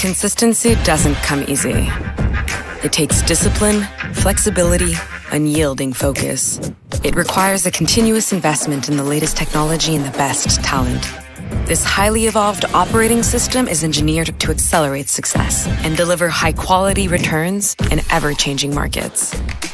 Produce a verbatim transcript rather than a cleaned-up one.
Consistency doesn't come easy. It takes discipline, flexibility, unyielding focus. It requires a continuous investment in the latest technology and the best talent. This highly evolved operating system is engineered to accelerate success and deliver high-quality returns in ever-changing markets.